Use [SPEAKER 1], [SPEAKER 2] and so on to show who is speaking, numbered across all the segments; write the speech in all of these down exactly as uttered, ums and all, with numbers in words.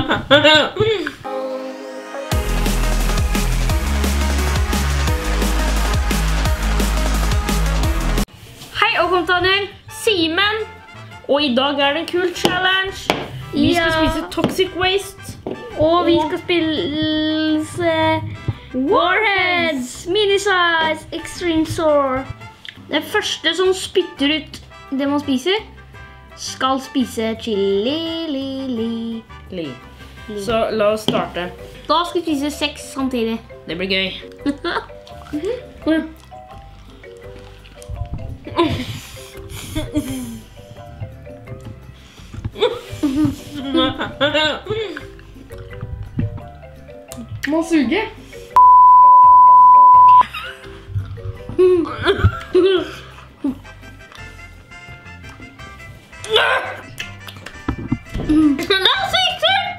[SPEAKER 1] Hei og velkommen til Simen. Og i dag er det en kul challenge. Vi skal
[SPEAKER 2] Ja.
[SPEAKER 1] spise Toxic Waste.
[SPEAKER 2] Og vi skal spille Warheads, Minisize, Extreme Soar. Den første som spytter ut det man spiser, skal spise chili, li, li.
[SPEAKER 1] Li. Så la oss starte.
[SPEAKER 2] Da skal vi spise seks samtidig.
[SPEAKER 1] Det blir gøy.
[SPEAKER 3] Må suge.
[SPEAKER 1] Det er sykt surt!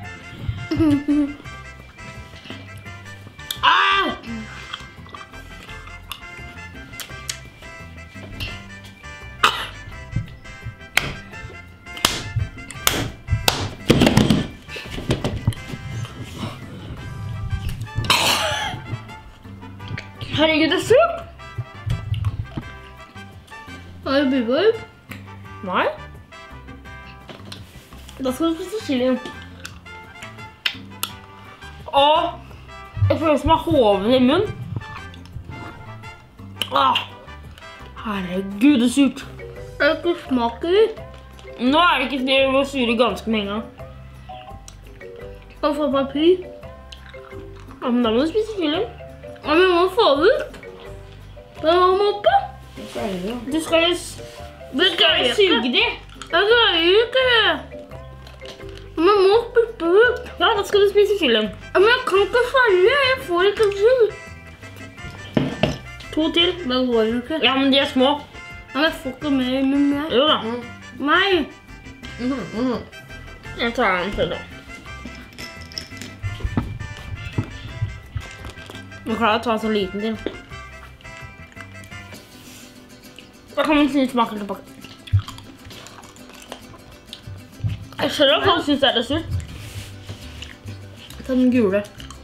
[SPEAKER 1] Ah! Herregud, det er surt!
[SPEAKER 2] Har du bubba opp?
[SPEAKER 1] Nei. Da skal du spise chili. Åh, jeg føler som jeg har hoven i munnen. Åh, herregud, det er surt.
[SPEAKER 2] Det er ikke smaker.
[SPEAKER 1] Nå er det ikke fordi jeg var sur i ganske mange ganger.
[SPEAKER 2] Kan få papir.
[SPEAKER 1] Ja, men da må du spise chili.
[SPEAKER 2] Ja, men man får det ut. Det var man oppe.
[SPEAKER 1] Du skal jo s- du skal jo suge de.
[SPEAKER 2] Jeg greier ikke det. Man må spytte ut.
[SPEAKER 1] Ja, da skal du spise chili.
[SPEAKER 2] Ja, men jeg kan ikke svelge. Jeg får ikke til.
[SPEAKER 1] To til.
[SPEAKER 2] Det går jo ikke.
[SPEAKER 1] Ja, men de er små.
[SPEAKER 2] Ja, men jeg får ikke mer i munnen her.
[SPEAKER 1] Jo da.
[SPEAKER 2] Nei.
[SPEAKER 1] Jeg tar den til da. Du klarer å ta så liten til. Da kan man synes smaken tilbake. Jeg skjønner at folk synes det er surt. Ta den gule.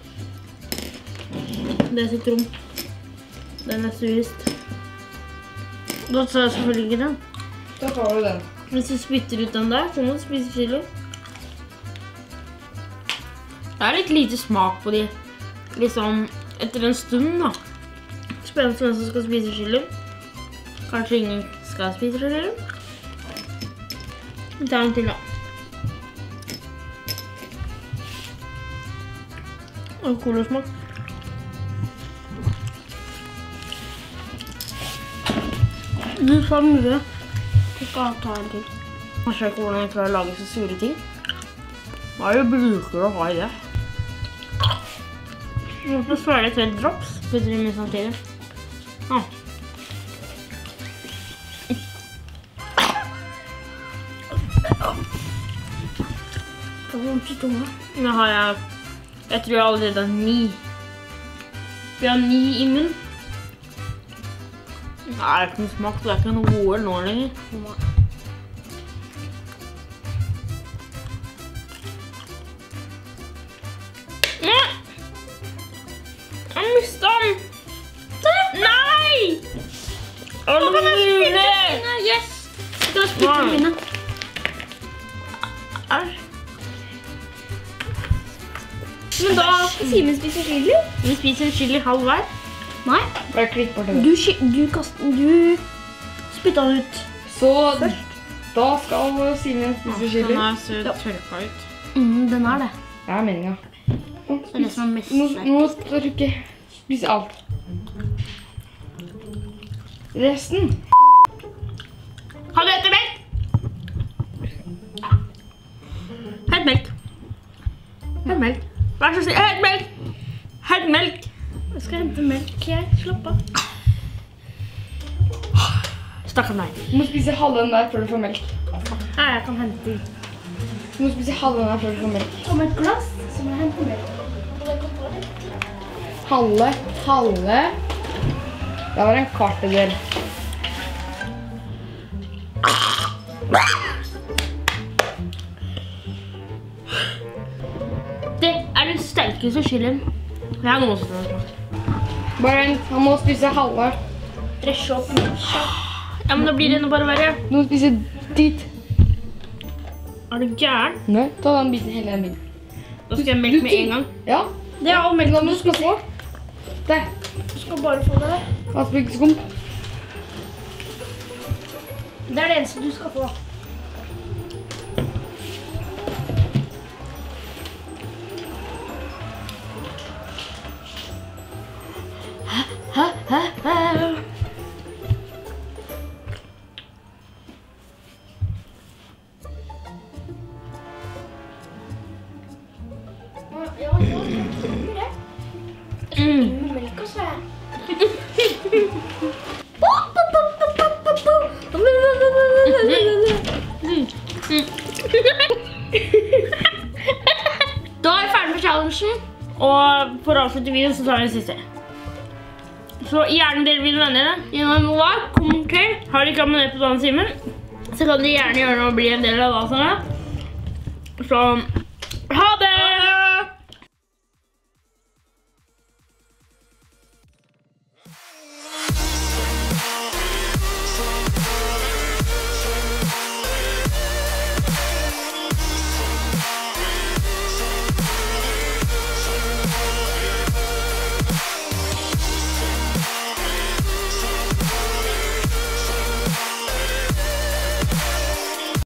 [SPEAKER 1] Det er sitron. Den er surest. Da tar jeg selvfølgelig ikke den.
[SPEAKER 3] Da tar du den.
[SPEAKER 1] Hvis du spytter ut den der, så må du spise chili. Det er litt lite smak på de. Liksom etter en stund da. Spennende hvem som skal spise chili. Kanskje ingen skal spise chili. Vi tar den til da. Og colasmak.
[SPEAKER 2] Du sa mye. Jeg skal ta en til.
[SPEAKER 1] Jeg ser ikke hvordan jeg klarer å lage så sure ting. Hva er det bruker å ha i det? Jeg må svare et helt drops. Putter det med samtidig. Ah.
[SPEAKER 2] Det var vondt i tunga.
[SPEAKER 1] Nå har jeg, jeg tror jeg allerede har ni. Vi har ni i munnen. Det er ikke noe smak, det er ikke noe gode nå lenger. Nei! Jeg mistet den! Nei! Å, det var mulig!
[SPEAKER 2] Yes! Jeg skal spytte mine.
[SPEAKER 1] Æsj. Men da
[SPEAKER 2] Skal Simen spise chili?
[SPEAKER 1] vi spiser chili halv hver.
[SPEAKER 2] Nei.
[SPEAKER 3] Bare klikk bort det.
[SPEAKER 2] Du, sk- du, kast, du spytta den ut.
[SPEAKER 3] Så da skal Simen spise chili.
[SPEAKER 1] Den er så tørka ut.
[SPEAKER 2] Mm, den er det.
[SPEAKER 3] Det er meningen. Nå,
[SPEAKER 2] Det er det som er mest
[SPEAKER 3] nå,
[SPEAKER 2] sterkt.
[SPEAKER 3] nå skal du ikke spise alt. Resten.
[SPEAKER 1] Har du etter melk? Hent melk. Hent melk. Vær så snill. Hent melk. Hent melk.
[SPEAKER 2] Jeg skal hente melk, jeg. Slapp av.
[SPEAKER 1] Stakkars meg.
[SPEAKER 3] Du må spise halve den der før du får melk.
[SPEAKER 2] Nei, jeg kan hente.
[SPEAKER 3] Du må spise halve den der før du får melk.
[SPEAKER 2] Om et glass, så må jeg hente melk.
[SPEAKER 3] Halve, halve. Det var en kvartedel.
[SPEAKER 1] ikke så chili. Jeg har noe som er smart.
[SPEAKER 3] Bare vent, han må spise halve.
[SPEAKER 2] Freshe opp.
[SPEAKER 1] Ja, men da blir det enda bare verre.
[SPEAKER 3] Nå spiser dit.
[SPEAKER 1] Er du gæren?
[SPEAKER 3] Nei, ta den biten, hele den biten.
[SPEAKER 1] Da skal jeg melke med en gang.
[SPEAKER 3] Ja,
[SPEAKER 2] Det er all melken du skal få.
[SPEAKER 3] der.
[SPEAKER 2] Du skal bare få det der.
[SPEAKER 3] Aspergeskum.
[SPEAKER 2] Det er det eneste du skal få.
[SPEAKER 1] Hæ? Hæ? Hæ?
[SPEAKER 2] Ja, ja, ja.
[SPEAKER 1] Mm.
[SPEAKER 2] Melk og så.
[SPEAKER 1] Da er vi ferdig med challengen, og for å avslutte videoen så tar vi den siste. Så gjerne dere vil venne det gjennom like, kommenter. Har dere ikke abonnert på denne timen, så kan dere gjerne gjøre noe og bli en del av det. Så ha det!